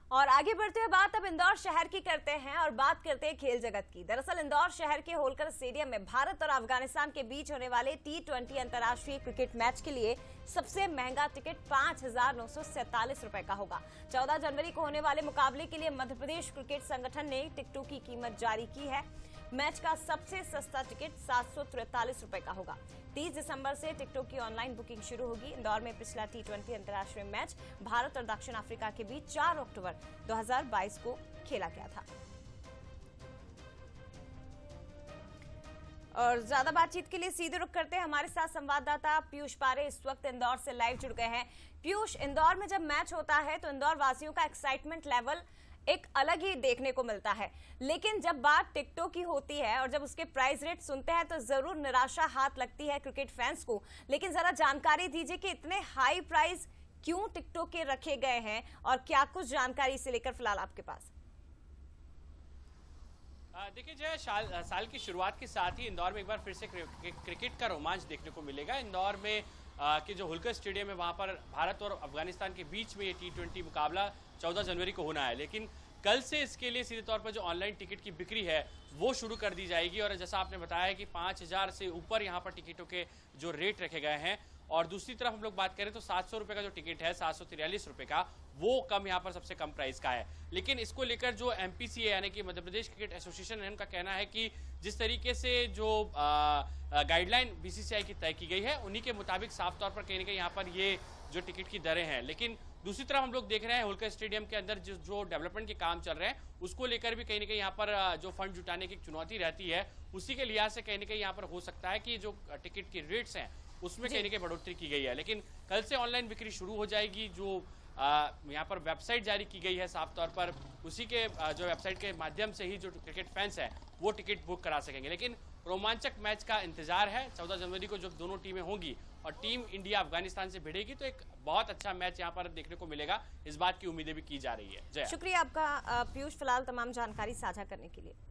और आगे बढ़ते हुए बात अब इंदौर शहर की करते हैं और बात करते हैं खेल जगत की। दरअसल इंदौर शहर के होलकर स्टेडियम में भारत और अफगानिस्तान के बीच होने वाले T20 अंतर्राष्ट्रीय क्रिकेट मैच के लिए सबसे महंगा टिकट 5,947 रुपए का होगा। 14 जनवरी को होने वाले मुकाबले के लिए मध्य प्रदेश क्रिकेट संगठन ने टिकटों की कीमत जारी की है। मैच का सबसे सस्ता टिकट 743 रुपए का होगा। 30 दिसंबर से टिकटों की ऑनलाइन बुकिंग शुरू होगी। इंदौर में पिछला T20 अंतर्राष्ट्रीय मैच भारत और दक्षिण अफ्रीका के बीच 4 अक्टूबर 2022 को खेला गया था। और ज्यादा बातचीत के लिए सीधे रुख करते हैं, हमारे साथ संवाददाता पीयूष पारे इस वक्त इंदौर से लाइव जुड़ गए हैं। पीयूष, इंदौर में जब मैच होता है तो इंदौर वासियों का एक्साइटमेंट लेवल एक अलग ही देखने को मिलता है, लेकिन जब बात टिकटों की होती है और जब उसके प्राइस रेट सुनते हैं तो जरूर निराशा हाथ लगती है क्रिकेट फैंस को। लेकिन जरा जानकारी दीजिए कि इतने हाई प्राइस क्यों टिकटों के रखे गए हैं और क्या कुछ जानकारी इसे लेकर फिलहाल आपके पास? देखिए जय, साल की शुरुआत के साथ ही इंदौर में एक बार फिर से क्रिकेट का रोमांच देखने को मिलेगा। इंदौर में कि जो होलकर स्टेडियम है वहां पर भारत और अफगानिस्तान के बीच में ये T20 मुकाबला 14 जनवरी को होना है, लेकिन कल से इसके लिए सीधे तौर पर जो ऑनलाइन टिकट की बिक्री है वो शुरू कर दी जाएगी। और जैसा आपने बताया कि 5,000 से ऊपर यहाँ पर टिकटों के जो रेट रखे गए हैं, और दूसरी तरफ हम लोग बात करें तो 700 रुपए का जो टिकट है 743 रुपए का, वो कम यहाँ पर सबसे कम प्राइस का है। लेकिन इसको लेकर जो MPCA यानी कि मध्य प्रदेश क्रिकेट एसोसिएशन है, उनका कहना है कि जिस तरीके से जो गाइडलाइन BCCI की तय की गई है उन्हीं के मुताबिक साफ तौर पर कहीं ना कहीं यहाँ पर ये जो टिकट की दरें हैं। लेकिन दूसरी तरफ हम लोग देख रहे हैं होलकर स्टेडियम के अंदर जो डेवलपमेंट के काम चल रहे हैं उसको लेकर भी कहीं ना कहीं यहाँ पर जो फंड जुटाने की चुनौती रहती है, उसी के लिहाज से कहीं ना कहीं यहाँ पर हो सकता है कि जो टिकट की रेट्स हैं उसमें कहीं ना कहीं बढ़ोतरी की गई है। लेकिन कल से ऑनलाइन बिक्री शुरू हो जाएगी। जो यहाँ पर वेबसाइट जारी की गई है साफ तौर पर, उसी के जो वेबसाइट के माध्यम से ही जो क्रिकेट फैंस हैं वो टिकट बुक करा सकेंगे। लेकिन रोमांचक मैच का इंतजार है 14 जनवरी को जब दोनों टीमें होंगी और टीम इंडिया अफगानिस्तान से भिड़ेगी तो एक बहुत अच्छा मैच यहाँ पर देखने को मिलेगा। इस बात की उम्मीदें भी की जा रही है। जय, शुक्रिया आपका पीयूष, फिलहाल तमाम जानकारी साझा करने के लिए।